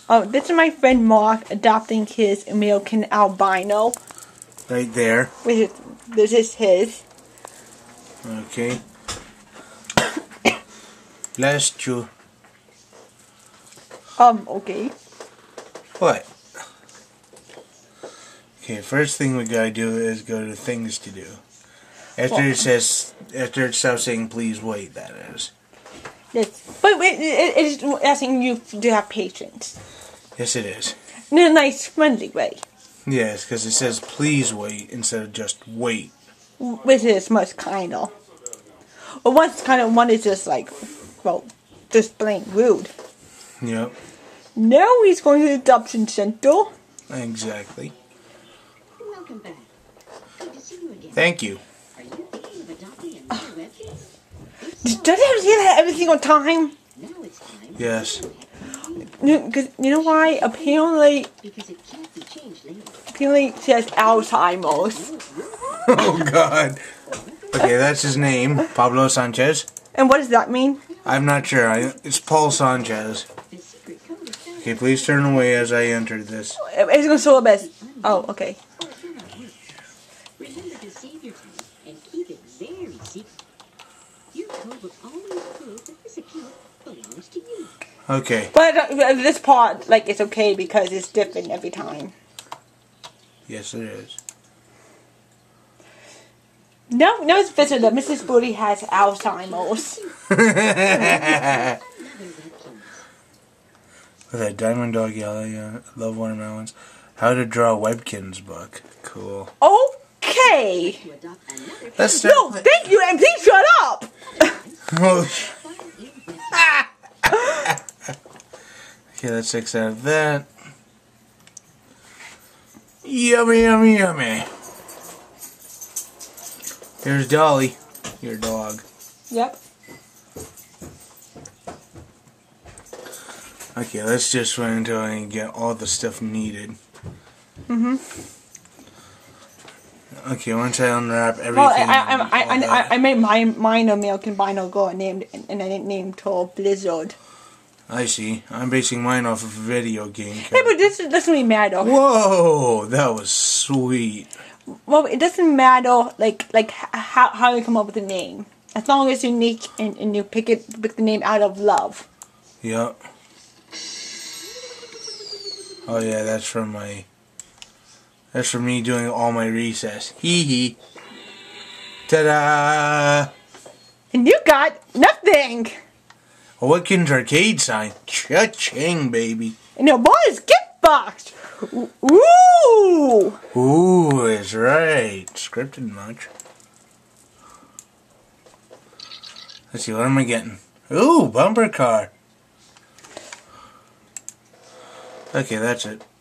Oh, this is my friend Mark adopting his American albino. Right there. This is his. Okay. Bless you. Okay. What? Okay, first thing we gotta do is go to things to do. After it stops saying please wait, that is. Yes. But it's asking you to have patience. Yes, it is. In a nice, friendly way. Yes, because it says please wait instead of just wait. Which is much kinder. But one is just like, well, just plain rude. Yep. Now he's going to the adoption center. Exactly. Welcome back. Good to see you again. Thank you. Are you thinking of adopting another webkinz? Does it have to say that every single time? Now it's time. Yes. Because you know why? Apparently Because it can't be changed later. she has Alzheimer's. Oh, God. Okay, that's his name. Pablo Sanchez. And what does that mean? I'm not sure. It's Paul Sanchez. The secret code is found. Okay, please turn away as I enter this. It's going to show up as... Oh, okay. Or if you're at work. Remember to save your time and keep it very secret. Your code will always prove that this account belongs to you. Okay. But this part, like, it's okay because it's different every time. Yes, it is. No, it's visitor. Mrs. Booty has Alzheimer's. Another webkinz. With a diamond dog yellow, yeah, love watermelons. How to draw a webkinz book. Cool. Okay. To adopt another Let's start. No, thank you, and please shut up. Oh, file in webkinz. okay, let's X out of that. Yummy, yummy, yummy. Here's Dolly, your dog. Yep. Okay, let's just wait until I get all the stuff needed. Okay, once I unwrap everything. Well, I made mine American Albino girl named, and I named her Blizzard. I see. I'm basing mine off of a video game. Hey, but this doesn't really matter. Whoa, that was sweet. Well, it doesn't matter like how you come up with a name, as long as it's unique and you pick the name out of love. Yep. Oh yeah, that's from me doing all my recess. Hee hee. Ta-da! And you got nothing. A webkinz arcade sign. Cha-ching, baby. And your ball is gift box. Ooh. Ooh, is right. Scripted much. Let's see, what am I getting? Ooh, bumper car. Okay, that's it.